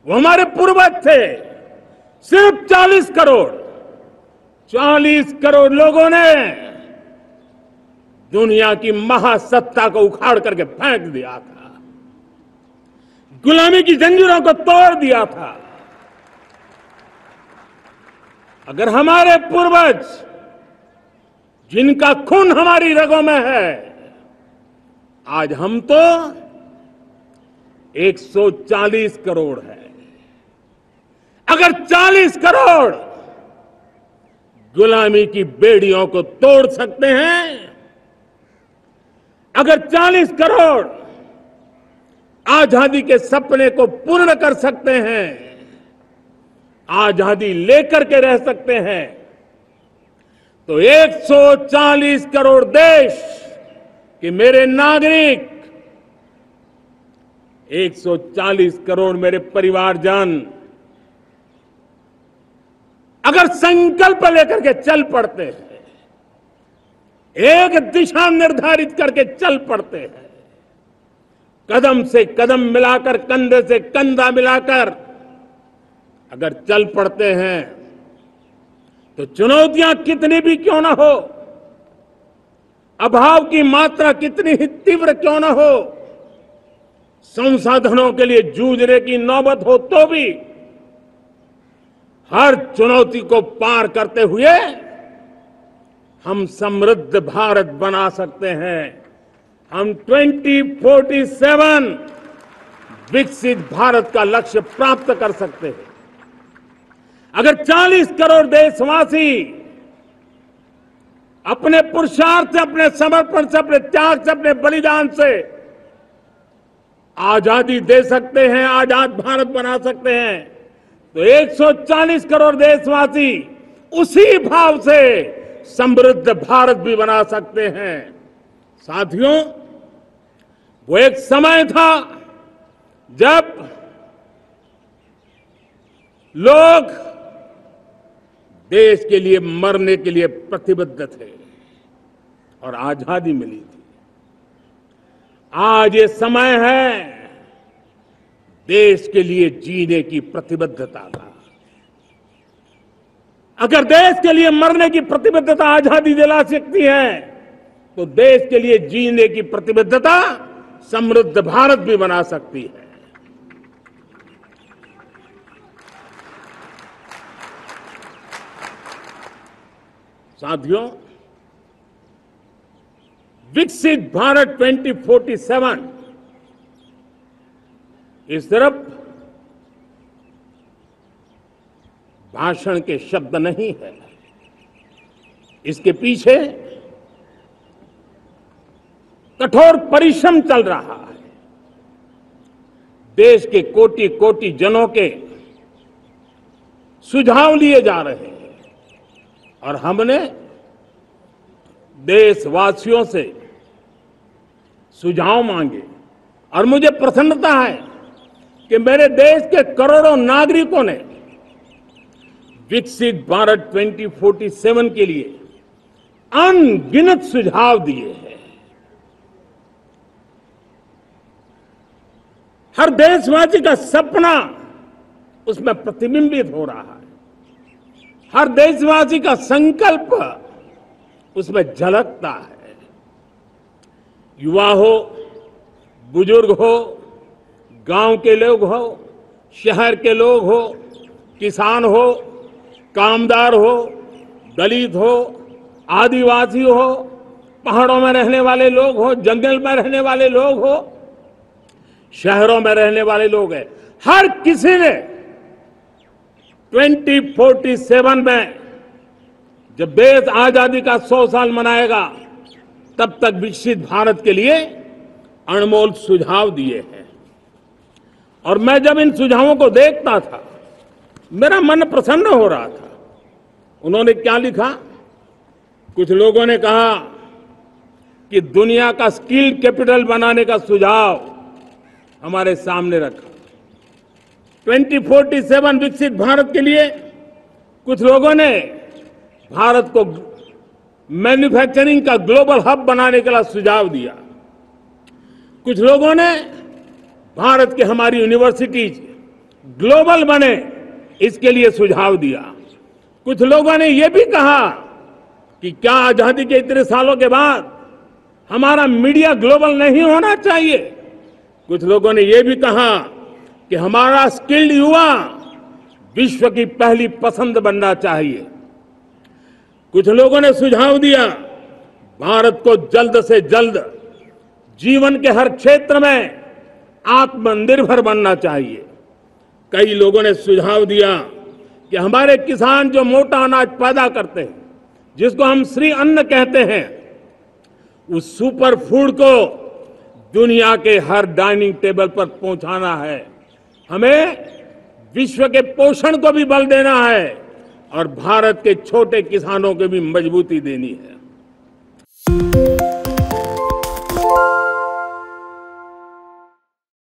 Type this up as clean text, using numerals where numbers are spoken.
वो हमारे पूर्वज थे। सिर्फ 40 करोड़ लोगों ने दुनिया की महासत्ता को उखाड़ करके फेंक दिया था, गुलामी की जंजीरों को तोड़ दिया था। अगर हमारे पूर्वज, जिनका खून हमारी रगों में है, आज हम तो 140 करोड़ है। अगर 40 करोड़ गुलामी की बेड़ियों को तोड़ सकते हैं, अगर 40 करोड़ आजादी के सपने को पूर्ण कर सकते हैं, आजादी लेकर के रह सकते हैं, तो 140 करोड़ देश के मेरे नागरिक, 140 करोड़ मेरे परिवारजन अगर संकल्प लेकर के चल पड़ते हैं, एक दिशा निर्धारित करके चल पड़ते हैं, कदम से कदम मिलाकर, कंधे से कंधा मिलाकर अगर चल पड़ते हैं, तो चुनौतियां कितनी भी क्यों ना हो, अभाव की मात्रा कितनी ही तीव्र क्यों ना हो, संसाधनों के लिए जूझने की नौबत हो तो भी हर चुनौती को पार करते हुए हम समृद्ध भारत बना सकते हैं। हम 2047 विकसित भारत का लक्ष्य प्राप्त कर सकते हैं। अगर 40 करोड़ देशवासी अपने पुरुषार्थ से, अपने समर्पण से, अपने त्याग से, अपने बलिदान से आजादी दे सकते हैं, आजाद भारत बना सकते हैं, तो 140 करोड़ देशवासी उसी भाव से समृद्ध भारत भी बना सकते हैं। साथियों, वो एक समय था जब लोग देश के लिए मरने के लिए प्रतिबद्ध थे और आजादी मिली थी। आज ये समय है देश के लिए जीने की प्रतिबद्धता का। अगर देश के लिए मरने की प्रतिबद्धता आजादी दिला सकती है, तो देश के लिए जीने की प्रतिबद्धता समृद्ध भारत भी बना सकती है। साथियों, विकसित भारत 2047 इस तरफ भाषण के शब्द नहीं है, इसके पीछे कठोर परिश्रम चल रहा है। देश के कोटि कोटि जनों के सुझाव लिए जा रहे हैं और हमने देशवासियों से सुझाव मांगे और मुझे प्रसन्नता है कि मेरे देश के करोड़ों नागरिकों ने विकसित भारत 2047 के लिए अनगिनत सुझाव दिए हैं। हर देशवासी का सपना उसमें प्रतिबिंबित हो रहा है, हर देशवासी का संकल्प उसमें झलकता है। युवा हो, बुजुर्ग हो, गांव के लोग हो, शहर के लोग हो, किसान हो, कामदार हो, दलित हो, आदिवासी हो, पहाड़ों में रहने वाले लोग हो, जंगल में रहने वाले लोग हो, शहरों में रहने वाले लोग हैं, हर किसी ने 2047 में जब देश आजादी का 100 साल मनाएगा, तब तक विकसित भारत के लिए अनमोल सुझाव दिए हैं। और मैं जब इन सुझावों को देखता था, मेरा मन प्रसन्न हो रहा था। उन्होंने क्या लिखा? कुछ लोगों ने कहा कि दुनिया का स्किल कैपिटल बनाने का सुझाव हमारे सामने रखा। 2047 विकसित भारत के लिए कुछ लोगों ने भारत को मैन्युफैक्चरिंग का ग्लोबल हब बनाने का सुझाव दिया। कुछ लोगों ने भारत की हमारी यूनिवर्सिटीज ग्लोबल बने, इसके लिए सुझाव दिया। कुछ लोगों ने यह भी कहा कि क्या आजादी के इतने सालों के बाद हमारा मीडिया ग्लोबल नहीं होना चाहिए। कुछ लोगों ने यह भी कहा कि हमारा स्किल्ड युवा विश्व की पहली पसंद बनना चाहिए। कुछ लोगों ने सुझाव दिया भारत को जल्द से जल्द जीवन के हर क्षेत्र में आत्मनिर्भर बनना चाहिए। कई लोगों ने सुझाव दिया कि हमारे किसान जो मोटा अनाज पैदा करते हैं, जिसको हम श्री अन्न कहते हैं, उस सुपर फूड को दुनिया के हर डाइनिंग टेबल पर पहुंचाना है। हमें विश्व के पोषण को भी बल देना है और भारत के छोटे किसानों को भी मजबूती देनी है।